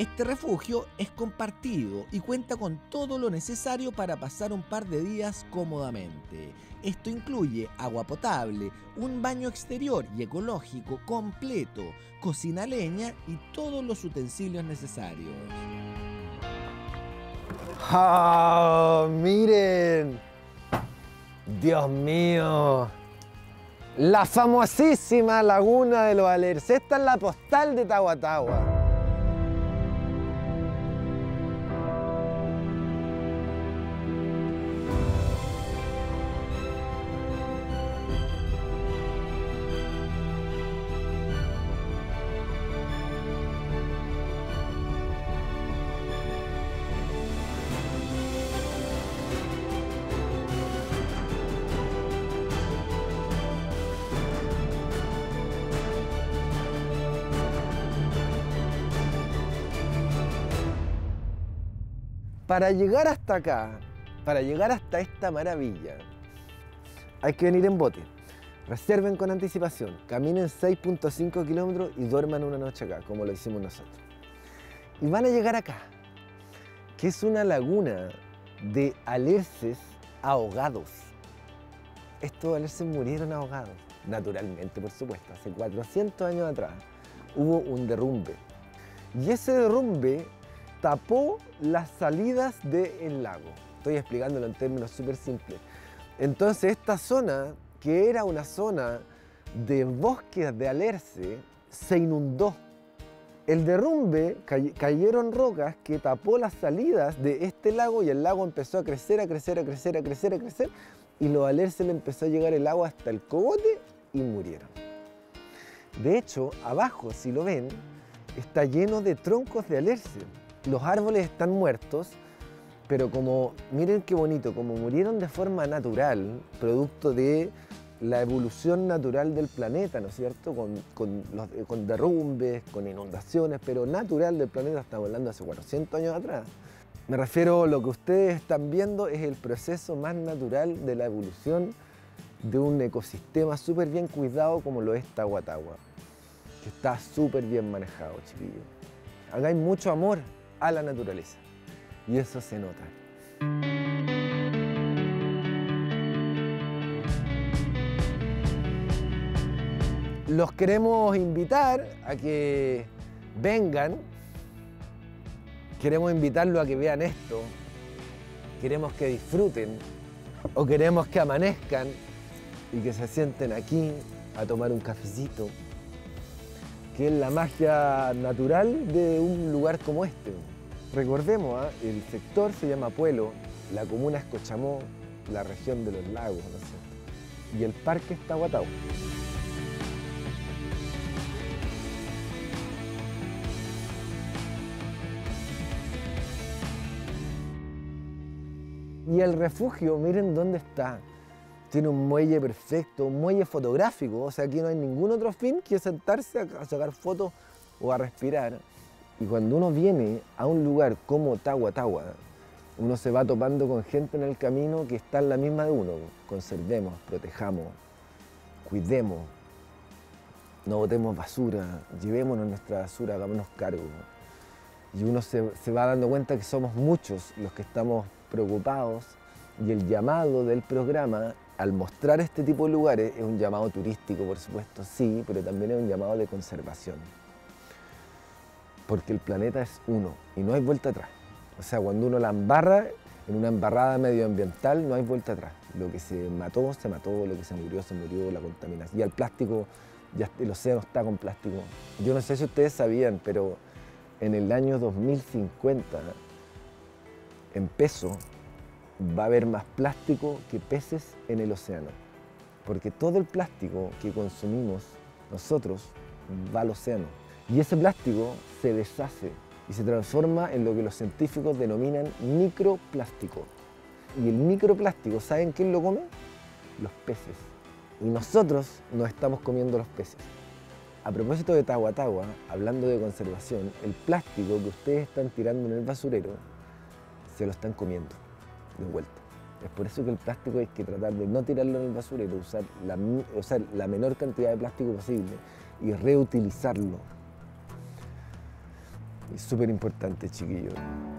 Este refugio es compartido y cuenta con todo lo necesario para pasar un par de días cómodamente. Esto incluye agua potable, un baño exterior y ecológico completo, cocina a leña y todos los utensilios necesarios. ¡Oh, miren! ¡Dios mío! La famosísima laguna de los Alerces. Esta es la postal de Tahuatahua. Para llegar hasta acá, para llegar hasta esta maravilla, hay que venir en bote. Reserven con anticipación, caminen 6.5 kilómetros y duerman una noche acá, como lo hicimos nosotros. Y van a llegar acá, que es una laguna de alerces ahogados. Estos alerces murieron ahogados, naturalmente, por supuesto. Hace 400 años atrás hubo un derrumbe. Y ese derrumbe tapó las salidas del lago. Estoy explicándolo en términos súper simples. Entonces esta zona, que era una zona de bosques de alerce, se inundó. El derrumbe, cayeron rocas que tapó las salidas de este lago y el lago empezó a crecer, a crecer, a crecer, a crecer, a crecer y los alerces le empezó a llegar el agua hasta el cogote y murieron. De hecho, abajo, si lo ven, está lleno de troncos de alerce. Los árboles están muertos, pero como, miren qué bonito, como murieron de forma natural, producto de la evolución natural del planeta, ¿no es cierto? Con derrumbes, con inundaciones, pero natural del planeta, estamos hablando hace 400 años atrás. Me refiero a lo que ustedes están viendo, es el proceso más natural de la evolución de un ecosistema súper bien cuidado como lo es Tahuatahua, que está súper bien manejado, chiquillos. Acá hay mucho amor a la naturaleza y eso se nota. Los queremos invitar a que vengan, queremos invitarlos a que vean esto, queremos que disfruten o queremos que amanezcan y que se sienten aquí a tomar un cafecito, que es la magia natural de un lugar como este. Recordemos, el sector se llama Puelo, la comuna es Cochamó, la región de los lagos, ¿no es cierto? Y el parque es Tahuatahua. Y el refugio, miren dónde está. Tiene un muelle perfecto, un muelle fotográfico, o sea, aquí no hay ningún otro fin que sentarse a sacar fotos o a respirar. Y cuando uno viene a un lugar como Tahuatahua, uno se va topando con gente en el camino que está en la misma de uno. Conservemos, protejamos, cuidemos, no botemos basura, llevémonos nuestra basura, hagámonos cargo. Y uno se va dando cuenta que somos muchos los que estamos preocupados y el llamado del programa al mostrar este tipo de lugares es un llamado turístico, por supuesto, sí, pero también es un llamado de conservación. Porque el planeta es uno y no hay vuelta atrás. O sea, cuando uno la embarra, en una embarrada medioambiental, no hay vuelta atrás. Lo que se mató, lo que se murió, la contaminación. Y el plástico, ya el océano está con plástico. Yo no sé si ustedes sabían, pero en el año 2050, en peso, va a haber más plástico que peces en el océano. Porque todo el plástico que consumimos nosotros va al océano. Y ese plástico se deshace y se transforma en lo que los científicos denominan microplástico. Y el microplástico, ¿saben quién lo come? Los peces. Y nosotros nos estamos comiendo los peces. A propósito de Tahuatahua, hablando de conservación, el plástico que ustedes están tirando en el basurero, se lo están comiendo de vuelta. Es por eso que el plástico hay que tratar de no tirarlo en el basurero, usar la menor cantidad de plástico posible y reutilizarlo. Es súper importante, chiquillos.